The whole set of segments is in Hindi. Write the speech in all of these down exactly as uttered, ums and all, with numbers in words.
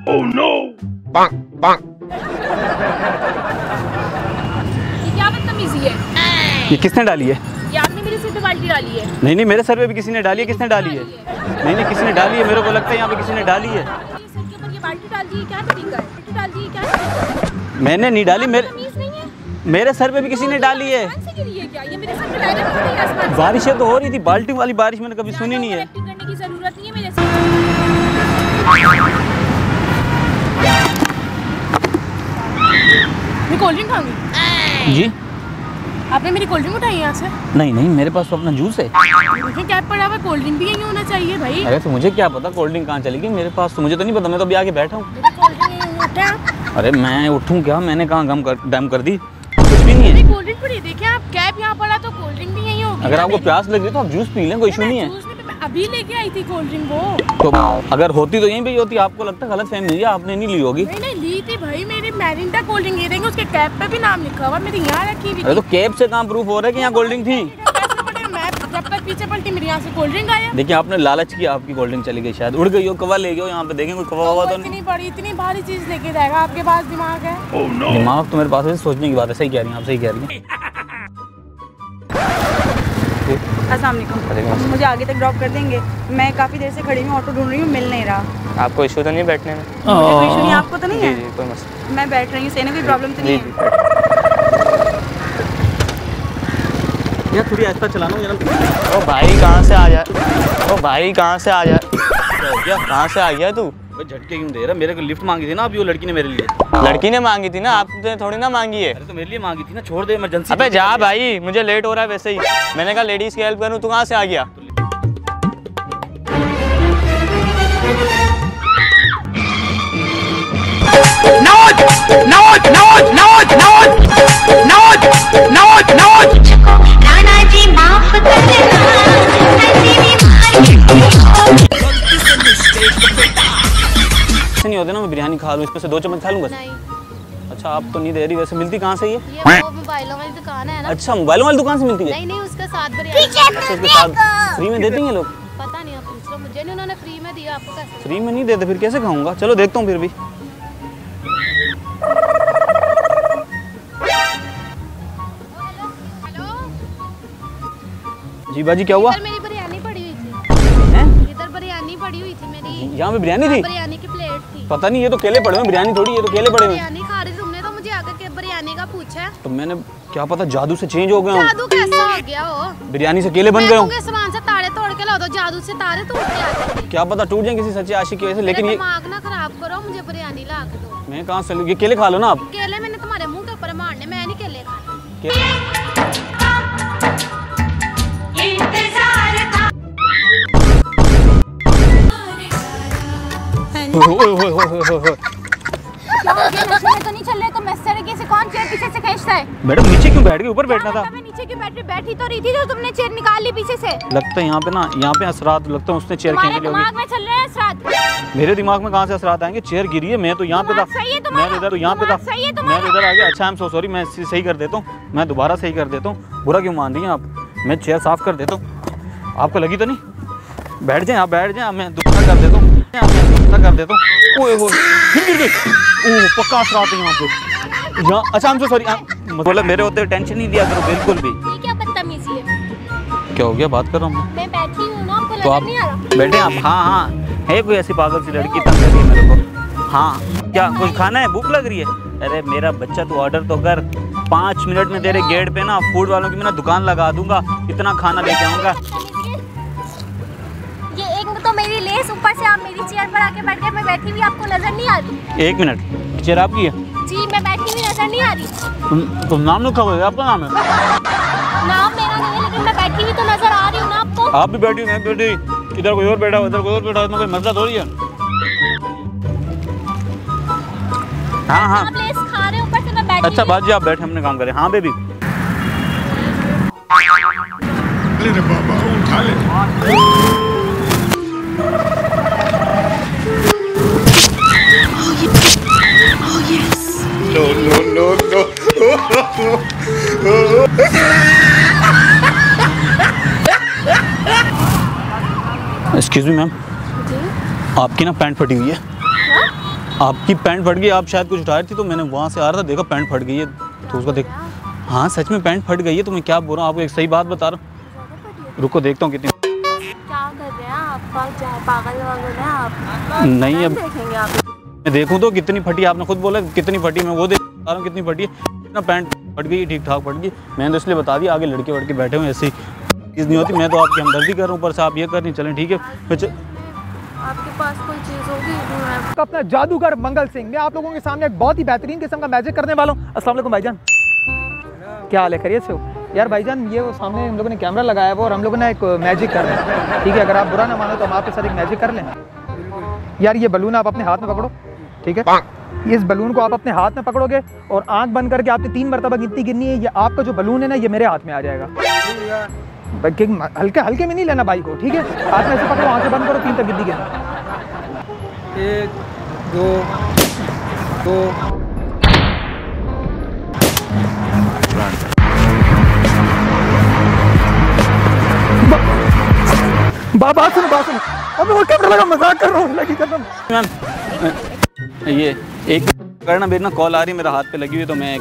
Oh no. बांग बांग। ये क्या बदतमीजी है? ये किसने डाली है? ये आपने मेरे सिर पे बाल्टी डाली है। नहीं नहीं, मेरे सर पे भी किसी ने डाली है। किसने डाली है? नहीं नहीं, किसी ने डाली है। मेरे को लगता है यहाँ पे किसी ने डाली है। ये सर के ऊपर ये बाल्टी डाल दी है, क्या तरीका है? बाल्टी डाल दी है, क्या तरीका है? मैंने नहीं डाली। मेरे तमीज नहीं है। मेरे सर पे भी किसी ने डाली है। आसमान से गिरी है क्या? ये मेरे सर पे डायरेक्ट गिरी है आसमान से। बारिशें तो हो रही थी, बाल्टी वाली बारिश मैंने कभी सुनी नहीं है। एक्टिंग करने की जरूरत नहीं है मेरे साथ। मैं कोल्ड ड्रिंक खाऊंगी। जी आपने मेरी कोल्ड ड्रिंक उठाई यहाँ से? नहीं नहीं, मेरे पास तो अपना जूस है। मुझे कैब पड़ा हुआ, कोल्ड ड्रिंक भी यहीं होना चाहिए भाई। अरे तो मुझे क्या पता कोल्ड ड्रिंक कहाँ चली गई। मेरे पास तो मुझे तो नहीं पता, मैं तो अभी आके बैठा हूँ। कोल्ड ड्रिंक यहीं होता है। अरे मैं उठूँ क्या? मैंने कहाँ गम कर डैम कर दी? कुछ भी नहीं है। कोल्ड ड्रिंक पड़ी, देखिए आप कैब यहाँ पड़ा तो कोल्ड ड्रिंक भी यहीं होगी। अगर आपको प्यास लग रही है तो आप जूस पी लें, कोई इशू नहीं है। अभी लेके आई थी कोल्ड ड्रिंक वो। तो अगर होती तो यहीं पे ही होती। आपको लगता है गलत फहमी है, आपने नहीं ली होगी। नहीं नहीं ली थी भाई, मेरी मैरिंडा कोल्ड ड्रिंक ये देंगे, उसके कैप पे भी नाम लिखा हुआ, मेरी यहाँ रखी हुई। अरे तो कैब से कहाँ प्रूफ हो रहा है कि यहाँ कोल्ड ड्रिंक थी? मैं जब तक पीछे पलटी मेरे यहाँ से कोल्ड ड्रिंक आया। देखिए आपने लालच किया, आपकी कोल्ड ड्रिंक चली गई, शायद उड़ गई हो, कवा ले गए हो। यहाँ पे देखें कोई कवा हुआ तो नहीं। इतनी बड़ी इतनी भारी चीज लेके जाएगा, आपके पास दिमाग है? Oh no. दिमाग तो मेरे पास है, सोचने की बात है। सही कह रही हैं आप, सही कह रही हैं। अस्सलाम वालेकुम। मुझे आगे तक ड्रॉप कर देंगे? मैं काफ़ी देर से खड़ी हूँ, ऑटो ढूंढ रही हूँ, मिल नहीं रहा। आपको इशू तो नहीं बैठने में? मुझे कोई इशू नहीं, आपको तो नहीं है? जी जी, कोई मसला। मैं बैठ रही हूँ, सही ना, कोई प्रॉब्लम तो नहीं है? यार थोड़ी ऐसा चलाना जरा। ओ भाई कहाँ से आ जाए? ओ भाई कहाँ से आ जाए? क्या कहाँ से आ गया तू? झटके क्यों दे रहा? मेरे को लिफ्ट मांगी थी ना अभी वो लड़की ने मेरे लिए। लड़की ने मांगी थी ना, आपने थोड़ी ना मांगी है। अरे तो मेरे लिए मांगी थी ना, छोड़ दे इमरजेंसी। अबे जा भाई, मुझे लेट हो रहा है वैसे ही। मैंने कहा लेडीज की हेल्प करूँ, तू कहाँ से आ गया? नौज नौज नौज नौज नौज नौज नौज नौज। राणा जी माफ कर देना, नहीं होते ना, मैं बिरयानी खा लूँ, इसमें से दो चम्मच खा लूँगा। नहीं। अच्छा आप तो नहीं दे रही। वैसे मिलती कहाँ से ये? ये वो मोबाइलों वाली दुकान है ना? अच्छा मोबाइलों वाली दुकान से मिलती है? नहीं नहीं, उसका साथ बिरयानी। अच्छा उसके साथ फ्री में देते हैं ये लोग? पता नहीं, आप पूछ लो, मुझे नहीं उन्होंने फ्री में दिया, आपको कैसे? फ्री में नहीं देते, फिर कैसे खाऊंगा? चलो देखता हूँ फिर भी। हेलो जी बाजी क्या हुआ? इधर मेरी बिरयानी पड़ी हुई थी। हैं? इधर बिरयानी पड़ी हुई थी मेरी। यहाँ पे बिरयानी थी? बिरयानी की प्लेट थी। पता नहीं, ये तो केले पड़े हुए, बिरयानी थोड़ी, ये तो केले पड़े हुए। बिरयानी खा रही, तुमने तो मुझे आकर के बिरयानी का पूछा। तो मैंने क्या पता जादू से चेंज हो गया हूँ। जादू कैसा हो गया हो? बिरयानी से केले बन गए हूँ। सामान से तारे तोड़ के ला दो, जादू से तारे तोड़ के आ जाएंगे। क्या पता टूट जाए किसी सच्चे आशिक की वजह से। लेकिन ये दिमाग ना खराब करो, मुझे बिरयानी ला के दो। मैं कहाँ से लूँ? ये केले खा लो ना आप। केले मैंने तुम्हारे मुंह के ऊपर मारने, मैं नहीं केले खाने। तो नहीं चल रहे तो मैं तरीके से कौन चेयर पीछे से खींचता है? मैडम नीचे क्यों बैठ गई? ऊपर बैठना था। मैं नीचे की बैठ बैठी तो रही थी, जो तुमने चेयर निकाल ली पीछे से। लगता है यहाँ पे ना, यहाँ पे असरात लगता है उसने चेयर खींच ली होगी। दिमाग में चल रहे हैं असरात। मेरे दिमाग में कहाँ से असरात आएंगे? चेयर गिरी है, मैं तो यहाँ पे था। मैं तो इधर तो यहाँ पे था। मैं तो इधर आ गया। अच्छा आई एम सो सॉरी, मैं सही कर देता हूँ, मैं दोबारा सही कर देता हूँ। बुरा क्यों मान रही हैं आप? मैं चेयर साफ कर देता हूँ। आपको लगी तो नहीं? बैठ जाए आप, बैठ जाए, मैं दोबारा कर देता हूँ, मैं कर देता हूँ। ओए होए फिर गिर गई। ओह पक्का असरात है यहाँ पे। यहाँ अच्छा आई एम सो सॉरी। मतलब मेरे होते टेंशन नहीं लिया करो बिल्कुल भी। ये क्या बदतमीजी है? क्या हो गया? बात कर रहा हूँ मैं बैठी हूँ ना, आपको तो आप नहीं आ रहा? बैठे आप? हाँ हाँ है कोई ऐसी पागल सी लड़की तंग कर रही है मेरे को। हाँ क्या कुछ खाना है? भूख लग रही है? अरे मेरा बच्चा तू ऑर्डर तो कर, पाँच मिनट में तेरे गेट पे ना फूड वालों की मैं ना दुकान लगा दूंगा, इतना खाना लेके आऊंगा। ये एक तो मेरी लेस, ऊपर से आप मेरी चेयर पर आके बैठ गए, मैं बैठी हुई आपको नजर नहीं आ रही? एक मिनट, चेयर आपकी है? जी मैं बैठी हुई नजर नहीं आ रही। तुम तुम नाम लिखा हुआ है? आपका नाम है? नाम मेरा नहीं है, लेकिन मैं बैठी हुई तो नजर आ रही हूँ ना आपको। आप भी बैठी, मैं बैठी, इधर कोई और बैठा हो, इधर कोई और बैठा हो, इसमें कोई मसला थोड़ी है। हाँ हाँ आप लेस खा रहे हो, ऊपर से मैं बैठी। अच्छा बाजी आप बैठे, हमने काम करे। हाँ बेबी अरे बाबा उठा ले। No no no no. Excuse me ma'am, आपकी ना पैंट फटी हुई है। आपकी पैंट फट गई, आप शायद कुछ उठाए थी तो मैंने वहाँ से आ रहा था, देखा पैंट फट गई है तो उसका देख। हाँ सच में पैंट फट गई है, तो मैं क्या बोल रहा हूँ आपको, एक सही बात बता रहा हूँ। रुको देखता हूँ कितनी। क्या कर रहे हैं आप? पागल वागल हैं आप? नहीं अब देखेंगे आप। मैं देखूँ तो कितनी फटी, आपने खुद बोला कितनी फटी, मैं वो देख रहा हूँ कितनी फटी है ना। पैंट फट गई ठीक ठाक फट गई, मैंने तो इसलिए बता दिया, आगे लड़के वड़के बैठे हुए ऐसे ही चीज़ नहीं होती। मैं तो आपकी हमदर्दी कर रहा हूँ, ऊपर से आप ये कर नहीं चलें ठीक है। आपके पास कोई चीज़ होगी? अपना जादूगर मंगल सिंह, मैं आप लोगों के सामने एक बहुत ही बेहतरीन किस्म का मैजिक करने वाला हूँ। अस्सलाम वालेकुम भाईजान, क्या हाल है, खैरियत से हो? यार भाईजान ये वो सामने हम लोगों ने कैमरा लगाया हुआ और हम लोगों ने एक मैजिक कर रहे हैं ठीक है। अगर आप बुरा ना मानो तो हम आपके साथ एक मैजिक कर लें। यार ये बलून आप अपने हाथ में पकड़ो ठीक है। इस बलून को आप अपने हाथ में पकड़ोगे और आंख बंद करके आपने तीन मरतबा गिनती गिननी है। ये आपका जो बलून है ना ये मेरे हाथ में आ जाएगा। हल्के हल्के में नहीं लेना भाई को ठीक है। हाथ में से पकड़ो, आंखें बंद करो, तीन तक गिनती गिनो। एक दो दो बाबा सुनो बात सुनो, अब वो कैमरा लगा, मजाक कर रहा हूँ लगी कसम। ये एक करना मेरी ना कॉल आ रही है, मेरा हाथ पे लगी हुई तो मैं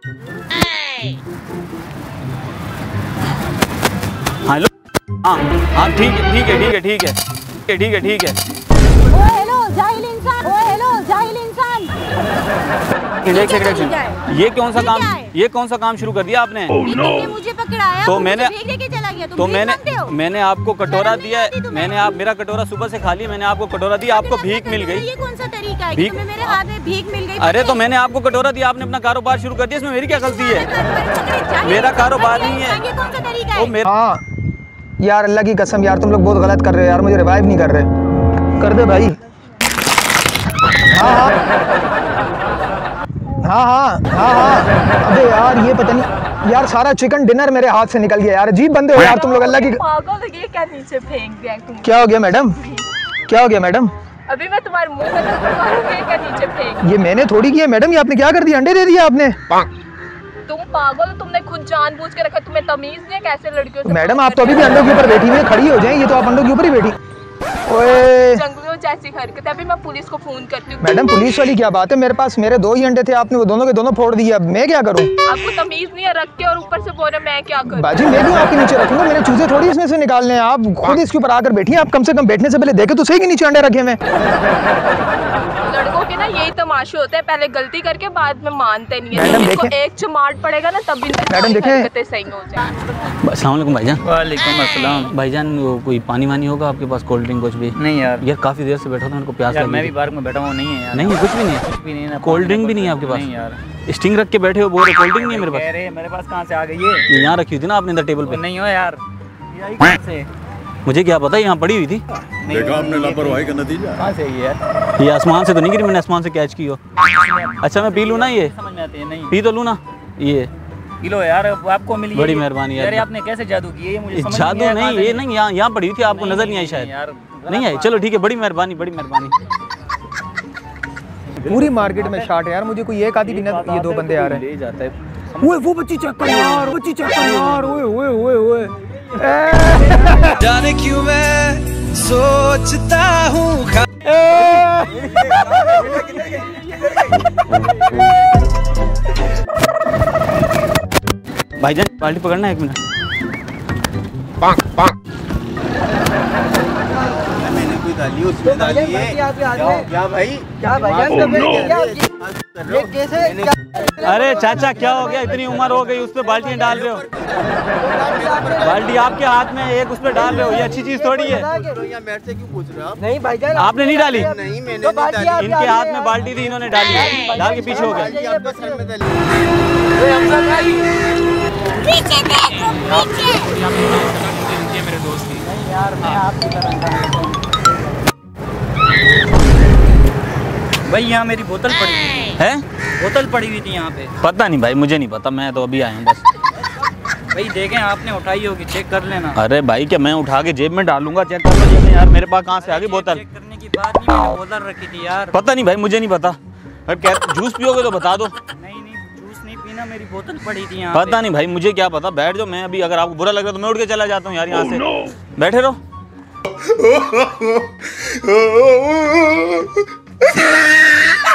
हेलो। हाँ हाँ ठीक है ठीक है ठीक है ठीक है ठीक है ठीक है। ओ हेलो जाहिल इंसान, ओ हेलो जाहिल इंसान। एक सेकंड, ये कौन सा काम, ये कौन सा काम शुरू कर दिया आपने? ये मुझे पकड़ाया तो मैंने लेके चला गया, तो मैंने मैंने आपको कटोरा दिया है, मैंने आप मेरा कटोरा सुबह से खा लिया, मैंने आपको कटोरा दिया, आपको भीख मिल गई। ये कौन सा तरीका है? भीख मेरे हाथ में भीख मिल गई। अरे तो मैंने आपको कटोरा दिया, आपने अपना कारोबार शुरू कर दिया, इसमें मेरी क्या गलती है? मेरा कारोबार नहीं है। ये कौन सा तरीका है? हाँ यार अल्लाह की कसम यार तुम लोग बहुत गलत कर रहे हो यार, मुझे रिवाइव नहीं कर रहे। कर दे भाई। हाँ हाँ हाँ हाँ हाँ। अबे यार ये पता नहीं यार, सारा चिकन डिनर मेरे हाथ से निकल गया यार। अजीब बंदे हो यार तुम लोग, अल्लाह की। पागल ये क्या नीचे फेंक दिया तुम? क्या हो गया मैडम, क्या हो गया मैडम? अभी मैं तुम्हारे मुंह में तो ये क्या नीचे फेंक? ये मैंने थोड़ी किया मैडम, ये आपने क्या कर दिया, अंडे दे दिया आपने। तुम पागल हो, तुमने खुद जानबूझ के रखा, तुम्हें तमीज नहीं है कैसे लड़कियों से? मैडम आप तो अभी भी अंडों के ऊपर बैठी हुई खड़ी हो जाए, ये तो आप अंडों के ऊपर ही बैठी। ओए जंगलियों जैसी हरकत है, अभी मैं पुलिस को फोन करती हूँ। मैडम पुलिस वाली क्या बात है, मेरे पास मेरे दो ही अंडे थे, आपने वो दोनों के दोनों फोड़ दिए, अब मैं क्या करूँ? आपको तमीज नहीं है, रख के और ऊपर से बोल रहे मैं क्या करूँ? बाजी मैं क्यों आपके नीचे रखूंगा, मेरे चूजे थोड़ी इसमें से निकालने हैं, आप खुद इसके ऊपर आकर बैठी हैं। आप कम से कम बैठने से पहले देखे तो सही कि नीचे अंडे रखे हुए। लड़कों के ना यही तमाशे होते हैं, पहले गलती करके बाद में मानते नहीं है। मैडम इसको देखें, एक चमाट पड़ेगा ना तब मैडम देखें, हरकतें सही हो जाए। अस्सलाम वालेकुम भाईजान। वालेकुम अस्सलाम। भाईजान वो कोई पानी वानी होगा आपके पास, कोल्ड ड्रिंक कुछ भी? नहीं यार, यार काफी देर से बैठा था, मेरे को प्यास यार लगी मैं थी। भी पार्क में बैठा हूँ, नहीं है यार। नहीं है, कुछ भी नहीं है, कुछ भी नहीं है। कोल्ड ड्रिंक भी नहीं है आपके पास? नहीं यार, स्टिंग रख के बैठे हो, बोल रहे कोल्ड ड्रिंक नहीं है मेरे पास। अरे मेरे पास कहाँ से आ गई ये? ये यहाँ रखी हुई थी ना आपने इधर टेबल पे। नहीं हो यार, यही कहाँ से? मुझे क्या पता, यहाँ पड़ी हुई थी। देखा आपने लापरवाही का नतीजा। कहाँ से ये यार? ये आसमान से तो नहीं गिरी, मैंने आसमान से कैच की हो। अच्छा मैं पी लूँ ना, ये समझ में आती है नहीं? पी तो लूँ ना ये? पी लो यार, आपको मिली बड़ी मेहरबानी यार। यार आपने कैसे जादू की, ये मुझे समझ जादू आया, नहीं, कहाँ ये से? नहीं, यहाँ यहाँ पड़ी हुई थी, आपको नजर नहीं आई शायद। यार नहीं आई, चलो ठीक है, बड़ी मेहरबानी बड़ी मेहरबानी। पूरी मार्केट में शार्ट है यार, मुझे कोई एक आधी भी ना, ये दो बंदे आ रहे हैं। ले जाता है। ओए वो बच्ची चेक कर यार, बच्ची चेक कर यार, ओए ओए ओए ओए। जाने क्यों मैं सोचता हूँ। भाईजान बाल्टी पकड़ना एक मिनट। मैंने कोई डाली उसमें डाली है क्या भाई? क्या अरे चाचा क्या हो गया, इतनी उम्र हो गई, उस पर बाल्टी डाल रहे हो? बाल्टी आपके हाथ में, एक उस पर डाल रहे हो, ये अच्छी चीज थोड़ी है। मेरे से क्यों पूछ रहे हो आप? नहीं भाईजान आपने नहीं डाली? नहीं मैंने नहीं डाली। इनके हाथ में बाल्टी थी, इन्होंने डाली है, डाल के पीछे हो गए। आपके सर में डाली। पीछे देखो, पीछे। मेरे दोस्त की यार मैं आपकी तरह भाई, यहाँ मेरी बोतल पड़ी हुई है, बोतल पड़ी हुई थी यहाँ पे। पता नहीं भाई, मुझे नहीं पता, मैं तो अभी आया हूँ बस। भाई देखें, आपने उठाई होगी, चेक कर लेना। अरे भाई क्या मैं उठा के जेब में डालूंगा, चेक कर लो जेब में यार, मेरे पास कहाँ से आ गई बोतल? चेक करने की बात नहीं, मैंने बोतल रखी थी यार। पता नहीं भाई, मुझे नहीं पता। अरे क्या जूस पियोगे तो बता दो। नहीं नहीं, जूस नहीं पीना, मेरी बोतल पड़ी थी यहाँ पता नहीं भाई, मुझे क्या पता, बैठ जाओ, मैं अभी अगर आपको बुरा लग रहा है तो मैं उठ के चला जाता हूँ यार यहाँ से। बैठे रहो।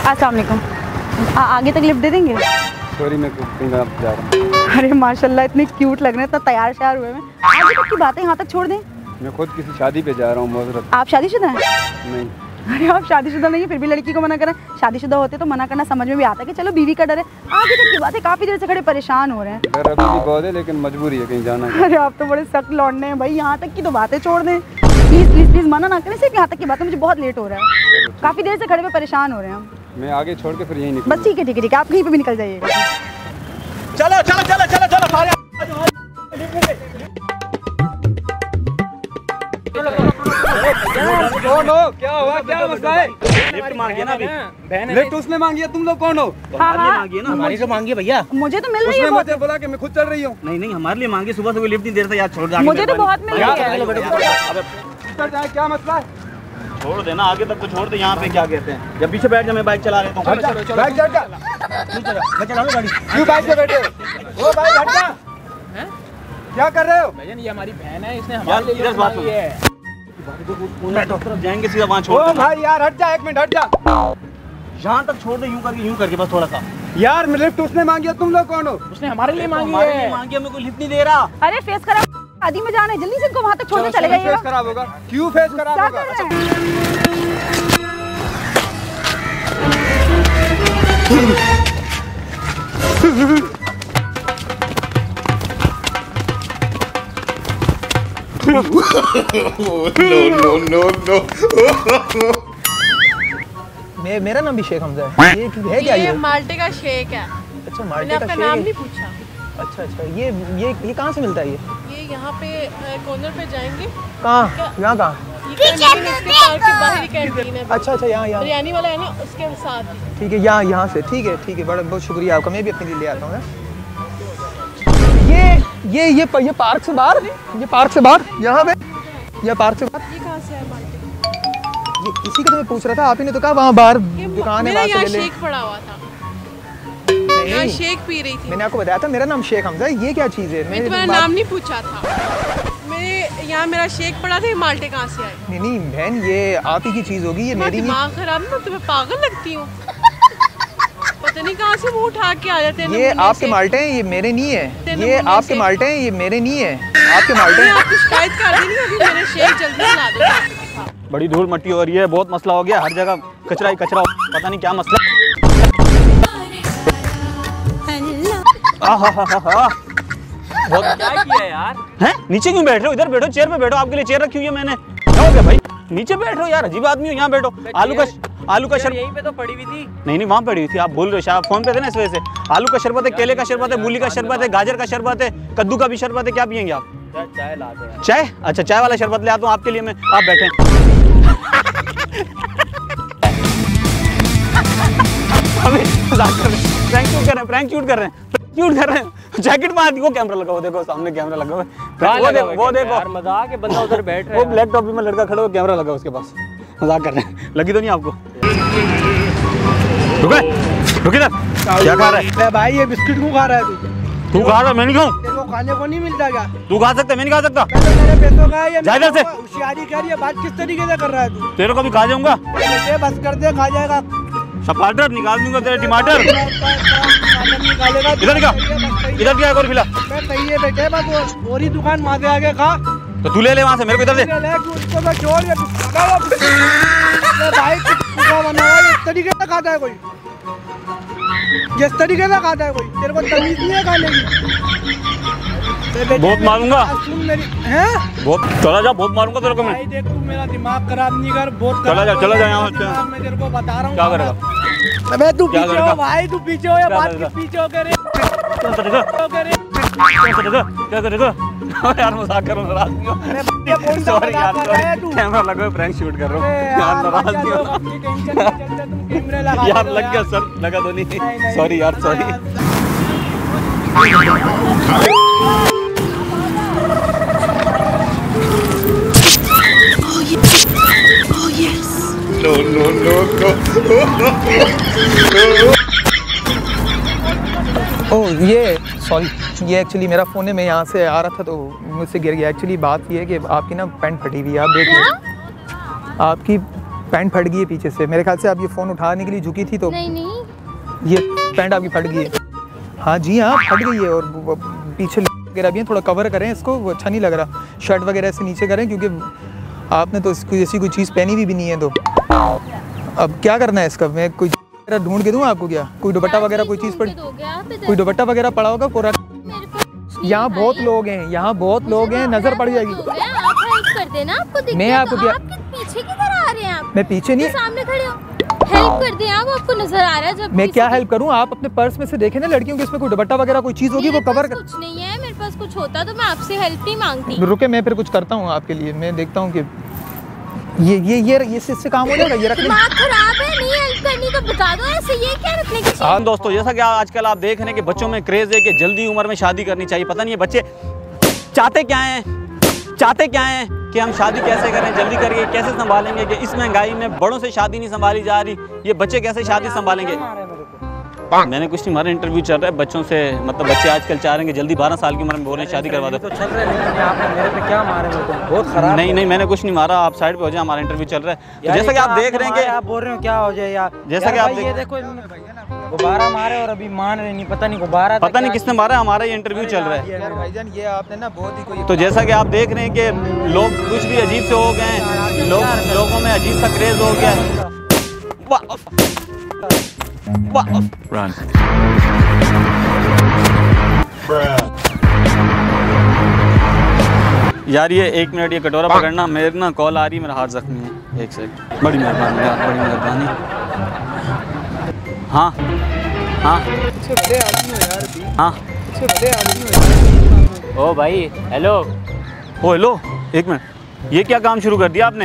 अस्सलाम वालेकुम। आ- आगे तक लिफ्ट दे देंगे? सॉरी मैं कुकिंग आप जा रहा हूँ। अरे माशाल्लाह इतने क्यूट लग रहे हैं, इतना तैयार श्यार हुए हैं। आगे तक की बातें यहाँ तक छोड़ दें। मैं खुद किसी शादी पे जा रहा हूँ माजरत। आप शादीशुदा हैं? नहीं। अरे आप शादीशुदा नहीं है फिर भी लड़की को मना करें। शादीशुदा होते तो मना करना समझ में भी आता है कि चलो बीवी का डर है। आगे तक की बातें, काफ़ी देर से खड़े परेशान हो रहे हैं। घर अभी भी बहुत है लेकिन मजबूरी है कहीं जाना है। अरे आप तो बड़े सख्त लौटने हैं भाई, यहाँ तक की तो बातें छोड़ दें प्लीज़ प्लीज़ प्लीज़, मना ना करें, सिर्फ यहाँ तक की बातें। मुझे बहुत लेट हो रहा है, काफ़ी देर से खड़े पे परेशान हो रहे हैं हम। मैं आगे छोड़ के फिर यहीं निकल। बस ठीक है ठीक है ठीक है, आप कहीं पे भी निकल जाइएगा। चलो चलो चलो चलो चलो सारे कौन हो? क्या हुआ? क्या मसला है? लिफ्ट मांगी ना अभी। बहन लिफ्ट उसने मांगी है, तुम लोग कौन हो? हाँ हाँ मांगी है ना हमारी तो मांगी भैया। मुझे तो मिल रही उसने है मुझे बहुत। बोला कि मैं खुद चल रही हूँ। नहीं नहीं हमारे लिए मांगी, सुबह से कोई लिफ्ट नहीं दे रहा था यार, छोड़ दे। मुझे तो बहुत मिल रही है। उतर जाए, क्या मसला है? छोड़ देना, आगे तक तो छोड़ दे। यहाँ पे क्या कहते हैं, जब पीछे बैठ जा, मैं बाइक चला लेता हूँ। बाइक चढ़ जा। मैं चलाऊंगा गाड़ी। क्यों बाइक पे बैठे हो? ओ भाई हट जा। क्या कर रहे हो? भैया ये हमारी बहन है, इसने यार हमारे लिए इधर बात मांगी है। सुन, जाएंगे सीधा वहाँ छोड़ ओ देना। भाई यार हट जा, एक मिनट हट जा। यहाँ तक छोड़ दे, यूं करके यूं करके बस थोड़ा सा। यार लिफ्ट उसने मांगी है, तुम लोग कौन हो? उसने हमारे लिए मांगी हमारे लिए है। मांगी, हमें कोई लिफ्ट नहीं दे रहा। अरे फेस खराब, शादी में जाना है, जल्दी से इनको वहाँ तक छोड़ के चले फेस जाइएगा। खराब होगा। क्यों फेस खराब क्या होगा? कर रहे हैं? मे, मेरा नाम भी शेख हमजा है। ये है क्या? ये माल्टे का शेक है। अच्छा मैंने मार्केट आपका का नाम शेख नहीं है। पूछा। अच्छा अच्छा, ये ये ये कहाँ से मिलता है? ये ये यहाँ पे कॉर्नर पे जाएंगे। कहाँ? यहाँ कहाँ? ये कैंटीन इसके पार्क के बाहर ही कैंटीन है। अच्छा अच्छा, यहाँ यहाँ बिरयानी वाला है ना, उसके साथ ही। ठीक है, यहाँ यहाँ से। ठीक है ठीक है, बड़ा बहुत शुक्रिया आपका। मैं भी अपने लिए ले आता हूँ। ये ये ये ये पार्क से बाहर, ये पार्क से बाहर, यहाँ पे ये पार्क से बाहर। ये कहाँ से है माल्टे? ये इसी का तो मैं पूछ रहा था, आप ही ने तो कहा वहाँ बाहर ये दुकान है, मेरा वहाँ यहाँ से ले ले। शेक पड़ा हुआ था। नहीं, यहाँ शेक पी रही थी। मैंने आपको बताया था मेरा नाम शेख हमजा है। ये क्या चीज़ है? मैं तुम्हारा नाम नहीं पूछा था। मेरे यहाँ मेरा शेक पड़ा था। ये माल्टे कहाँ से आए? नहीं नहीं बहन, ये आप ही की चीज़ होगी, ये तुम्हारा मेरी नहीं। दिमाग खराब है ना, तुम्हें पागल लगती हूँ। पता नहीं कहाँ से मुंह उठा के आ जाते हैं। ये नमूने आपके से। माल्टे हैं, ये मेरे नहीं है। तेरे ये नमूने आपके से। माल्टे हैं, ये मेरे नहीं है। आपके माल्टे मैं हैं। आपकी शिकायत कर दी नहीं, अभी मेरे शेक जल्दी ला दो। बड़ी धूल मट्टी हो रही है, बहुत मसला हो गया, हर जगह कचरा ही कचरा, पता नहीं क्या मसला। आहाहाहा, बहुत क्या किया यार? हैं? नीचे क्यों बैठ रहे हो? इधर बैठो, चेयर पे बैठो, आपके लिए चेयर रखी हुई है मैंने। क्या हो गया भाई? नीचे बैठ रहे हो यार, अजीब आदमी हो। यहाँ बैठो। आलू का आलू का शरबत यहीं पे तो पड़ी हुई थी। नहीं नहीं वहाँ पड़ी हुई थी, आप बोल रहे हो शायद, फोन पे थे ना इस वजह से। आलू का शरबत है, केले का शरबत है, मूली का शरबत है, गाजर का शरबत है, कद्दू का भी शरबत है। क्या पियेंगे आप? चाय ला दो यार। चाय? अच्छा चाय वाला शरबत ले आता हूँ आपके लिए मैं, आप बैठे। प्रैंक शूट कर रहे हैं, प्रैंक शूट कर रहे हैं, शूट कर रहे हैं। जैकेट में आती, वो कैमरा लगा हुआ, देखो सामने कैमरा लगा हुआ है। वो देखो वो देखो यार मजाक है, बंदा उधर बैठ रहा वो है। ब्लैक टॉपी में लड़का खड़ा हुआ, कैमरा लगा उसके पास, मजाक कर रहे हैं। लगी तो नहीं आपको? रुके रुके इधर, क्या खा रहा है भाई? ये बिस्किट क्यों खा रहा है तू? तू खा रहा है, मैं नहीं खाऊं? तेरे को खाने को नहीं मिलता क्या? तू खा सकता है, मैं नहीं खा सकता। मेरे पैसों का है ये। जा इधर से। होशियारी कर, ये बात किस तरीके से कर रहा है तू? तेरे को भी खा जाऊंगा। बेटे बस कर दे, खा जाएगा। टमाटर निकाल दूंगा तेरे, टमाटर निकालेगा इधर क्या? इधर क्या और खिला? मैं सही है बेटे, बस और ही दुकान मार दे आगे खा। तो तू ले ले वहाँ से, मेरे को इधर दे। ले तू उसको तो छोड़, ये भाई कुत्ता बना हुआ है, इस तरीके से खाता है कोई? जिस तरीके से खाता है कोई? तेरे को तमीज नहीं है खाने की? बहुत मारूंगा। सुन मेरी, हैं? बहुत चला जा, बहुत मारूंगा तेरे को मैं। भाई देख तू मेरा दिमाग खराब नहीं कर, बहुत चला जा, चला जा यहाँ से। मैं तेरे को बता रहा हूँ। क्या करेगा? अबे तू क्या पीछे करेगा? हो भाई, तू पीछे हो या क्या बात करेगा? के पीछे हो के रे? क्या करेगा? हो के रे? क्या करेगा? क्या करेगा? यार मजाक कर रहा हूँ, नाराज नहीं हो। अरे भैया कौन सा सॉरी यार, मजाक कर रहा है तू? कैमरा लगा है, प्रैंक शूट कर रहा अरे हूँ यार, नाराज भैया, नहीं लोग हो। अपनी टेंशन में चलते, तुम कैमरे लगा यार दो लग गया सर, लगा तो नहीं, नहीं, नहीं। सॉरी यार, sorry. No, no, no, no. Oh ये सॉरी, ये एक्चुअली मेरा फ़ोन है, मैं यहाँ से आ रहा था तो मुझसे गिर गया। एक्चुअली बात ये है कि आपकी ना पैंट फटी हुई है, आप देख लो। आपकी पैंट फट गई है पीछे से, मेरे ख्याल से आप ये फ़ोन उठाने के लिए झुकी थी तो नहीं नहीं ये पैंट आपकी फट गई है। हाँ जी हाँ फट गई है और वो पीछे वगैरह भी है, थोड़ा कवर करें इसको, वो अच्छा नहीं लग रहा। शर्ट वगैरह से नीचे करें क्योंकि आपने तो इसको ऐसी कोई चीज़ पहनी भी, भी नहीं है। तो अब क्या करना है इसका, मैं कोई ढूंढ के दूँ आपको? क्या कोई दुपट्टा वगैरह कोई चीज़ पड़ी, कोई दुपट्टा वगैरह पड़ा होगा पूरा? यहाँ बहुत लोग हैं, यहाँ बहुत लोग हैं, नज़र पड़ जाएगी। कर देना, आपको मैं आपको क्या पीछे किधर आ रहे हैं आप? मैं पीछे नहीं, सामने खड़े हो, हेल्प कर दें आप, आपको नजर आ रहा है जब मैं क्या हेल्प करूं? आप अपने पर्स में से देखें ना लड़कियों के, इसमें कोई दुपट्टा वगैरह कोई चीज़ होगी वो कवर कर। कुछ नहीं है मेरे पास, कुछ होता तो मैं आपसे हेल्प नहीं मांगती। रुके मैं फिर कुछ करता हूँ आपके लिए, मैं देखता हूँ कि ये ये ये ये इससे काम हो जाएगा। ये रखने दिमाग खराब है, नहीं हेल्प करनी तो बता दो ऐसे, ये क्या रखने की? हाँ दोस्तों, जैसा कि आजकल आप देख रहे हैं कि बच्चों में क्रेज है कि जल्दी उम्र में शादी करनी चाहिए। पता नहीं है बच्चे चाहते क्या हैं, चाहते क्या हैं कि हम शादी कैसे करें, जल्दी करके कैसे संभालेंगे, कि इस महंगाई में बड़ों से शादी नहीं संभाली जा रही, ये बच्चे कैसे शादी संभालेंगे। मैंने कुछ नहीं, हमारा इंटरव्यू चल रहा है बच्चों से, मतलब बच्चे आजकल चाह रहे हैं कि जल्दी बारह साल की उम्र में बोल रहे हैं शादी करवा दो। तो चल रहे हैं, आपने मेरे पे क्या मारे? मेरे को बहुत खराब। नहीं नहीं मैंने कुछ नहीं मारा, आप साइड पे हो जाए, हमारा इंटरव्यू चल रहा है। तो जैसा कि आप देख रहे हैं कि आप बोल रहे हो क्या हो जाए यार, जैसा कि आप ये देखो गुब्बारा मारे और अभी मान रहे नहीं, पता नहीं गुब्बारा पता नहीं किसने मारा, हमारा ये इंटरव्यू चल रहा है। यार भाईजान ये आपने ना बहुत ही कोई, तो जैसा कि आप देख रहे हैं कि लोग कुछ भी अजीब से हो गए हैं, लोग लोगों में अजीब सा क्रेज हो गया है। Run. यार ये एक मिनट, ये कटोरा पकड़ना, मेरे ना कॉल आ रही है, मेरा हाथ जख्मी है, एक सेकंड। बड़ी मेहरबानी यार, बड़ी मेहरबानी। हाँ हाँ हाँ ओ भाई हेलो। ओ हेलो, एक मिनट, ये क्या काम शुरू कर दिया आपने?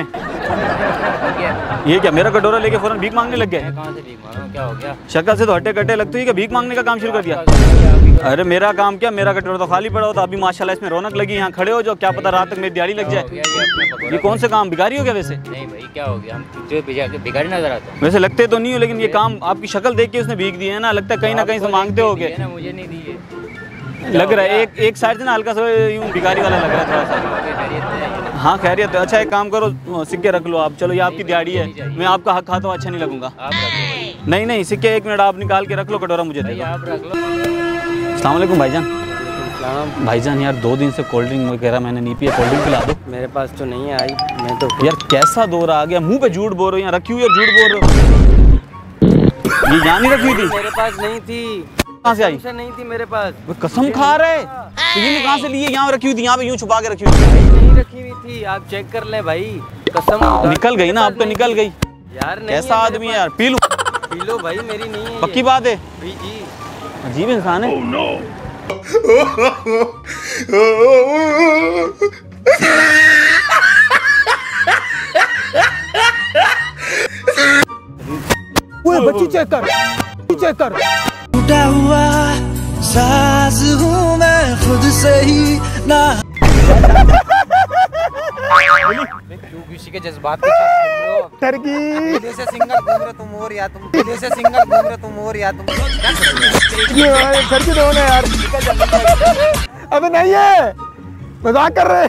ये क्या मेरा कटोरा लेके फौरन भीख मांगने लग गए? कहाँ से भीख मांगा, क्या हो गया? शक्ल से तो हट्टे कट्टे लगते ही, क्या भीख मांगने का काम शुरू कर दिया? अरे मेरा काम क्या, मेरा कटोरा तो खाली पड़ा होता। अभी माशाल्लाह इसमें रौनक लगी, यहाँ खड़े हो जो, क्या पता रात तक मेरी दिहाड़ी लग जाए। ये कौन से काम, भिखारी हो गया वैसे? नहीं भाई क्या हो गया, हम जो भिखारी नजर आते? वैसे लगते तो नहीं हो, लेकिन ये काम आपकी शक्ल देख के उसने भीख दी है ना, लगता है कहीं ना कहीं से मांगते हो गए। मुझे नहीं दी लग रहा है एक एक साइड से ना हल्का सा यूं भिखारी वाला लग रहा है थोड़ा सा। हाँ खैरियत है। अच्छा एक काम करो, सिक्के रख लो आप, चलो ये आपकी दिहाड़ी है, मैं आपका हक खाता हूँ, अच्छा नहीं लगूंगा। नहीं नहीं सिक्के एक मिनट आप निकाल के रख लो, कटोरा मुझे दे दो। अस्सलाम वालेकुम भाईजान। भाईजान यार दो दिन से कोल्ड ड्रिंक वगैरह मैंने नहीं पिया, कोल्ड ड्रिंक पिला दो। मेरे पास तो नहीं आई, मैं तो यार कैसा दौर आ गया, मुंह पे झूठ बोल रहे हो, यहाँ रखी हुई है झूठ बोल रहे हो। ये यहाँ नहीं रखी हुई थी? मेरे पास नहीं थी। कहाँ से आई? नहीं थी मेरे पास। वो कसम खा रहे, तो ये कहाँ से लिए? यहाँ रखी हुई थी, यहाँ पे यूं छुपा के रखी हुई थी। नहीं रखी हुई थी, आप चेक कर ले भाई, कसम। निकल गई ना, अब तो निकल गई यार। कैसा आदमी है यार, पी लो पी लो भाई, मेरी नहीं है। पक्की बात है जी जी, अजीब इंसान है। Oh, no. वो बच्ची चेक कर, चेक कर। टूटा हुआ साज हूँ मैं खुद से ही ना। किसी के जज्बात के साथ टर्की जैसे सिंगल घूम रहे तुम और या तुम जैसे सिंगल घूम रहे तुम और या तुम क्या कर रहे ये यार टर्की दो ना यार। अबे नहीं है, मजाक कर रहे।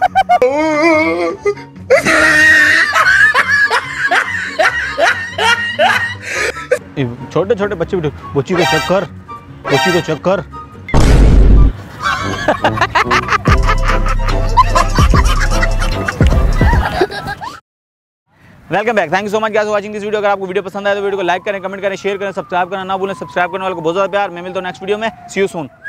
छोटे छोटे बच्चे भी बच्ची को चेक कर, बच्ची को चेक कर। Welcome back, thank you so much guys for watching this video. अगर आपको वीडियो पसंद आए तो वीडियो को लाइक करें, कमेंट करें, शेयर करें, सब्सक्राइब करना ना भूलें। सब्सक्राइब करने वालों को बहुत ज़्यादा प्यार। मैं मिलता हूँ नेक्स्ट वीडियो में। See you soon.